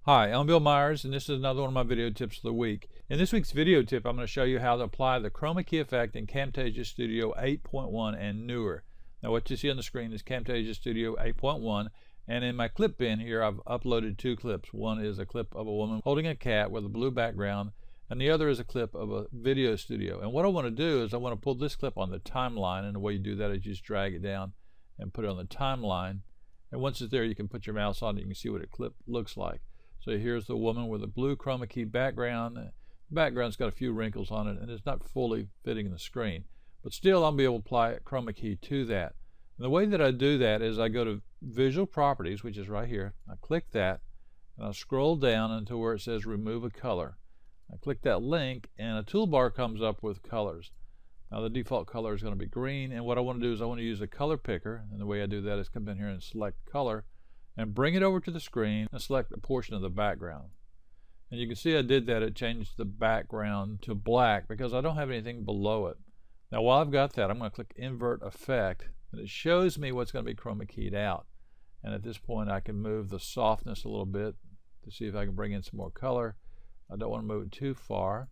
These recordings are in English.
Hi, I'm Bill Myers, and this is another one of my video tips of the week. In this week's video tip, I'm going to show you how to apply the Chroma Key effect in Camtasia Studio 8.1 and newer. Now what you see on the screen is Camtasia Studio 8.1, and in my clip bin here I've uploaded two clips. One is a clip of a woman holding a cat with a blue background, and the other is a clip of a video studio. And what I want to do is I want to pull this clip on the timeline, and the way you do that is you just drag it down and put it on the timeline. And once it's there, you can put your mouse on it, you can see what a clip looks like. So here's the woman with a blue Chroma Key background. The background's got a few wrinkles on it, and it's not fully fitting the screen. But still, I'll be able to apply a Chroma Key to that. And the way that I do that is I go to Visual Properties, which is right here. I click that, and I'll scroll down until where it says Remove a Color. I click that link, and a toolbar comes up with colors. Now the default color is going to be green, and what I want to do is I want to use a color picker, and the way I do that is come in here and select Color, and bring it over to the screen and select a portion of the background. And you can see I did that. It changed the background to black because I don't have anything below it. Now while I've got that, I'm going to click Invert Effect, and it shows me what's going to be chroma keyed out. And at this point I can move the softness a little bit to see if I can bring in some more color. I don't want to move it too far.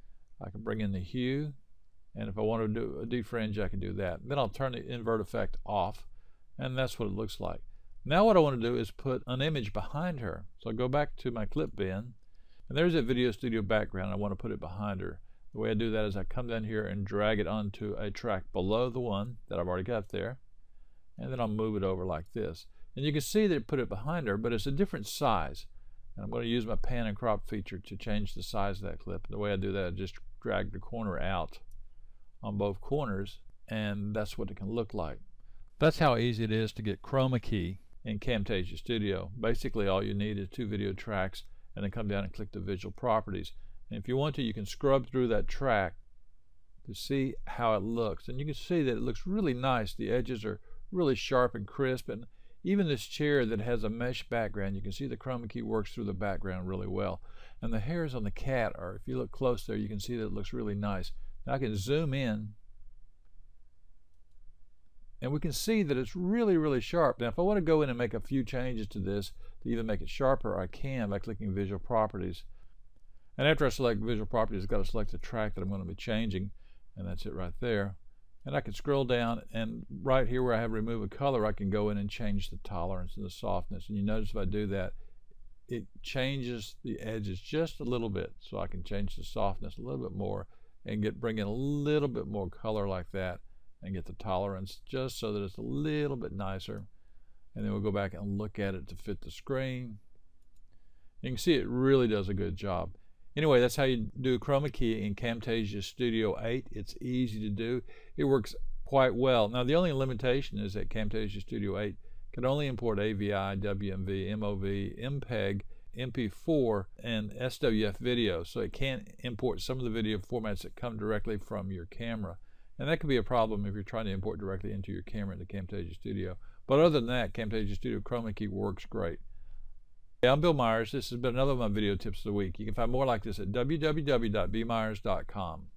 I can bring in the hue, and if I want to do a defringe, I can do that. Then I'll turn the Invert Effect off, and that's what it looks like. Now what I want to do is put an image behind her. So I go back to my clip bin, and there's a video studio background. I want to put it behind her. The way I do that is I come down here and drag it onto a track below the one that I've already got there, and then I'll move it over like this. And you can see that it put it behind her, but it's a different size. And I'm going to use my pan and crop feature to change the size of that clip. The way I do that, I just drag the corner out on both corners, and that's what it can look like. That's how easy it is to get Chroma Key in Camtasia Studio. Basically all you need is two video tracks, and then come down and click the Visual Properties. And if you want to, you can scrub through that track to see how it looks, and you can see that it looks really nice. The edges are really sharp and crisp, and even this chair that has a mesh background, you can see the Chroma Key works through the background really well. And the hairs on the cat are, if you look close there, you can see that it looks really nice. Now I can zoom in, and we can see that it's really sharp. Now if I want to go in and make a few changes to this to even make it sharper, I can by clicking Visual Properties. And after I select Visual Properties, I've got to select the track that I'm going to be changing, and that's it right there. And I can scroll down, and right here where I have Remove a Color, I can go in and change the tolerance and the softness. And you notice if I do that, it changes the edges just a little bit. So I can change the softness a little bit more and bring in a little bit more color like that, and get the tolerance just so that it's a little bit nicer. And then we'll go back and look at it to fit the screen. You can see it really does a good job. Anyway, that's how you do Chroma Key in Camtasia Studio 8. It's easy to do. It works quite well. Now the only limitation is that Camtasia Studio 8 can only import AVI, WMV, MOV, MPEG, MP4, and SWF video. So it can't import some of the video formats that come directly from your camera. And that can be a problem if you're trying to import directly into your camera into Camtasia Studio. But other than that, Camtasia Studio Chroma Key works great. Hey, I'm Bill Myers. This has been another of my video tips of the week. You can find more like this at www.bmyers.com.